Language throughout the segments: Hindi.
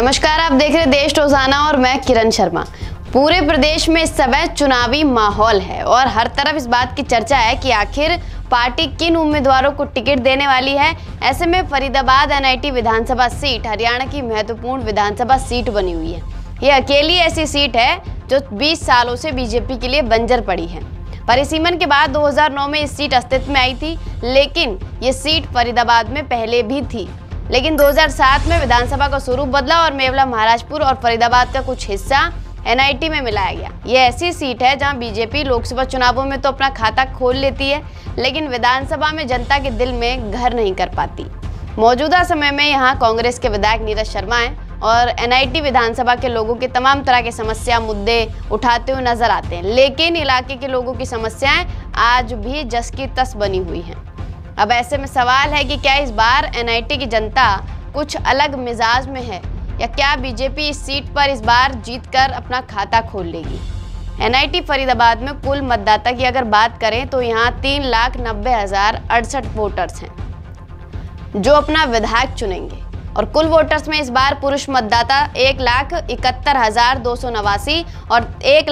नमस्कार, आप देख रहे देश रोजाना और मैं किरण शर्मा। पूरे प्रदेश में इस समय चुनावी माहौल है और हर तरफ इस बात की चर्चा है कि आखिर पार्टी किन उम्मीदवारों को टिकट देने वाली है। ऐसे में फरीदाबाद एनआईटी विधानसभा सीट हरियाणा की महत्वपूर्ण विधानसभा सीट बनी हुई है। ये अकेली ऐसी सीट है जो 20 सालों से बीजेपी के लिए बंजर पड़ी है। परिसीमन के बाद 2009 में इस सीट अस्तित्व में आई थी, लेकिन ये सीट फरीदाबाद में पहले भी थी। लेकिन 2007 में विधानसभा का स्वरूप बदला और मेवला महाराजपुर और फरीदाबाद का कुछ हिस्सा एनआईटी में मिलाया गया। ये ऐसी सीट है जहां बीजेपी लोकसभा चुनावों में तो अपना खाता खोल लेती है, लेकिन विधानसभा में जनता के दिल में घर नहीं कर पाती। मौजूदा समय में यहाँ कांग्रेस के विधायक नीरज शर्मा हैं और एनआईटी विधानसभा के लोगों के तमाम तरह के समस्या मुद्दे उठाते हुए नजर आते हैं, लेकिन इलाके के लोगों की समस्याएं आज भी जस की तस बनी हुई हैं। अब ऐसे में सवाल है कि क्या इस बार एनआईटी की जनता कुछ अलग मिजाज में है या क्या बीजेपी इस सीट पर इस बार जीतकर अपना खाता खोल लेगी। एनआईटी फरीदाबाद में कुल मतदाता की अगर बात करें तो यहाँ 3,90,068 वोटर्स हैं जो अपना विधायक चुनेंगे और कुल वोटर्स में इस बार पुरुष मतदाता 1,71,289 और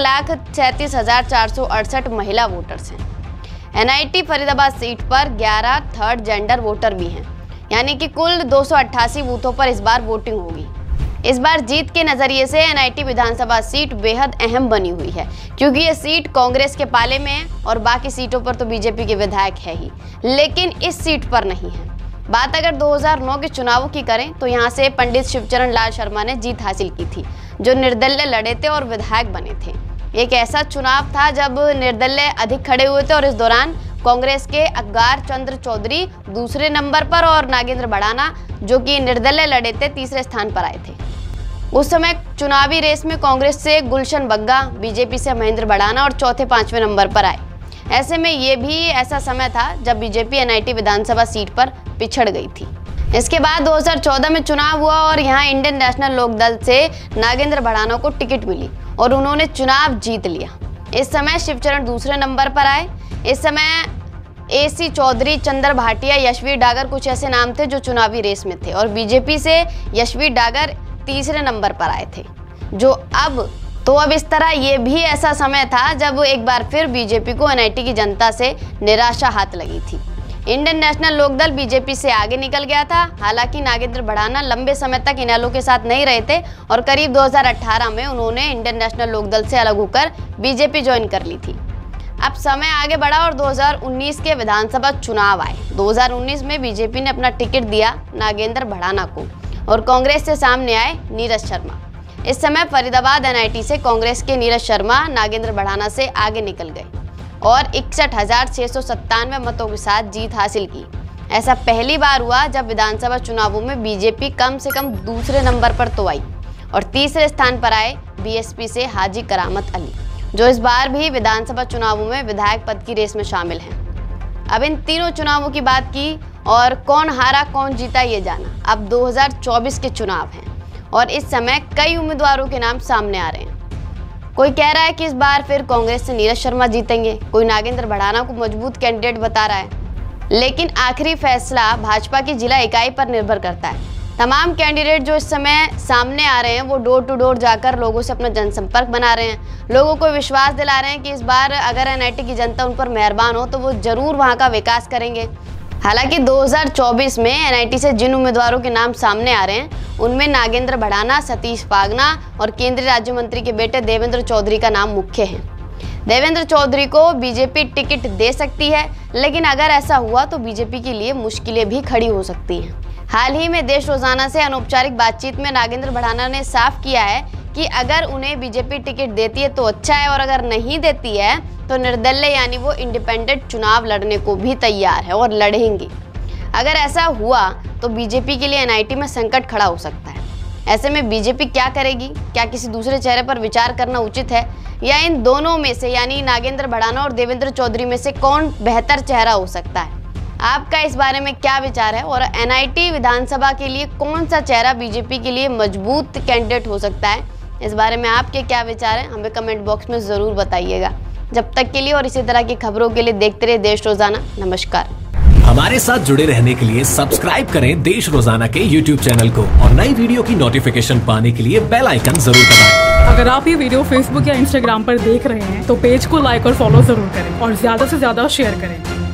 1,37,468 महिला वोटर्स हैं। एनआईटी फरीदाबाद सीट पर 11 थर्ड जेंडर वोटर भी हैं, यानी कि कुल 288 बूथों पर इस बार वोटिंग होगी। इस बार जीत के नजरिए से एनआईटी विधानसभा सीट बेहद अहम बनी हुई है, क्योंकि ये सीट कांग्रेस के पाले में है और बाकी सीटों पर तो बीजेपी के विधायक है ही, लेकिन इस सीट पर नहीं है। बात अगर 2009 के चुनावों की करें तो यहाँ से पंडित शिवचरण लाल शर्मा ने जीत हासिल की थी, जो निर्दलीय लड़े थे और विधायक बने थे। एक ऐसा चुनाव था जब निर्दलीय अधिक खड़े हुए थे और इस दौरान कांग्रेस के अग्गार चंद्र चौधरी दूसरे नंबर पर और नागेंद्र भड़ाना, जो कि निर्दलीय लड़े थे, तीसरे स्थान पर आए थे। उस समय चुनावी रेस में कांग्रेस से गुलशन बग्गा, बीजेपी से महेंद्र भड़ाना और चौथे पांचवें नंबर पर आए। ऐसे में ये भी ऐसा समय था जब बीजेपी एनआईटी विधानसभा सीट पर पिछड़ गई थी। इसके बाद 2014 में चुनाव हुआ और यहाँ इंडियन नेशनल लोकदल से नागेंद्र भड़ाना को टिकट मिली और उन्होंने चुनाव जीत लिया। इस समय शिवचरण दूसरे नंबर पर आए। इस समय एसी चौधरी, चंद्र भाटिया, यशवीर डागर कुछ ऐसे नाम थे जो चुनावी रेस में थे और बीजेपी से यशवीर डागर तीसरे नंबर पर आए थे। अब इस तरह ये भी ऐसा समय था जब एक बार फिर बीजेपी को एनआईटी की जनता से निराशा हाथ लगी थी। इंडियन नेशनल लोकदल बीजेपी से आगे निकल गया था। हालांकि नागेंद्र भड़ाना लंबे समय तक इनेलो के साथ नहीं रहे थे और करीब 2018 में उन्होंने इंडियन नेशनल लोकदल से अलग होकर बीजेपी ज्वाइन कर ली थी। अब समय आगे बढ़ा और 2019 के विधानसभा चुनाव आए। 2019 में बीजेपी ने अपना टिकट दिया नागेंद्र भड़ाना को और कांग्रेस से सामने आए नीरज शर्मा। इस समय फरीदाबाद एनआईटी से कांग्रेस के नीरज शर्मा नागेंद्र भड़ाना से आगे निकल गए और 61,697 मतों के साथ जीत हासिल की। ऐसा पहली बार हुआ जब विधानसभा चुनावों में बीजेपी कम से कम दूसरे नंबर पर तो आई और तीसरे स्थान पर आए बीएसपी से हाजी करामत अली, जो इस बार भी विधानसभा चुनावों में विधायक पद की रेस में शामिल हैं। अब इन तीनों चुनावों की बात की और कौन हारा कौन जीता ये जाना। अब 2024 के चुनाव हैं और इस समय कई उम्मीदवारों के नाम सामने आ रहे हैं। कोई कह रहा है कि इस बार फिर कांग्रेस से नीरज शर्मा जीतेंगे, कोई नागेंद्र भड़ाना को मजबूत कैंडिडेट बता रहा है, लेकिन आखिरी फैसला भाजपा की जिला इकाई पर निर्भर करता है। तमाम कैंडिडेट जो इस समय सामने आ रहे हैं वो डोर टू डोर जाकर लोगों से अपना जनसंपर्क बना रहे हैं, लोगों को विश्वास दिला रहे हैं कि इस बार अगर एनआईटी की जनता उन पर मेहरबान हो तो वो जरूर वहाँ का विकास करेंगे। हालांकि 2024 में एनआईटी से जिन उम्मीदवारों के नाम सामने आ रहे हैं उनमें नागेंद्र भड़ाना, सतीश पागना और केंद्रीय राज्य मंत्री के बेटे देवेंद्र चौधरी का नाम मुख्य है। देवेंद्र चौधरी को बीजेपी टिकट दे सकती है, लेकिन अगर ऐसा हुआ तो बीजेपी के लिए मुश्किलें भी खड़ी हो सकती हैं। हाल ही में देश रोजाना से अनौपचारिक बातचीत में नागेंद्र भड़ाना ने साफ किया है कि अगर उन्हें बीजेपी टिकट देती है तो अच्छा है और अगर नहीं देती है तो निर्दलीय यानी वो इंडिपेंडेंट चुनाव लड़ने को भी तैयार है और लड़ेंगे। अगर ऐसा हुआ तो बीजेपी के लिए एनआईटी में संकट खड़ा हो सकता है। ऐसे में बीजेपी क्या करेगी? क्या किसी दूसरे चेहरे पर विचार करना उचित है या इन दोनों में से यानी नागेंद्र भड़ाना और देवेंद्र चौधरी में से कौन बेहतर चेहरा हो सकता है? आपका इस बारे में क्या विचार है और एनआईटी विधानसभा के लिए कौन सा चेहरा बीजेपी के लिए मजबूत कैंडिडेट हो सकता है? इस बारे में आपके क्या विचार हैं हमें कमेंट बॉक्स में ज़रूर बताइएगा। जब तक के लिए और इसी तरह की खबरों के लिए देखते रहिए देश रोजाना। नमस्कार। हमारे साथ जुड़े रहने के लिए सब्सक्राइब करें देश रोजाना के YouTube चैनल को और नई वीडियो की नोटिफिकेशन पाने के लिए बेल आइकन जरूर दबाएं। अगर आप ये वीडियो Facebook या Instagram पर देख रहे हैं तो पेज को लाइक और फॉलो जरूर करें और ज्यादा से ज्यादा शेयर करें।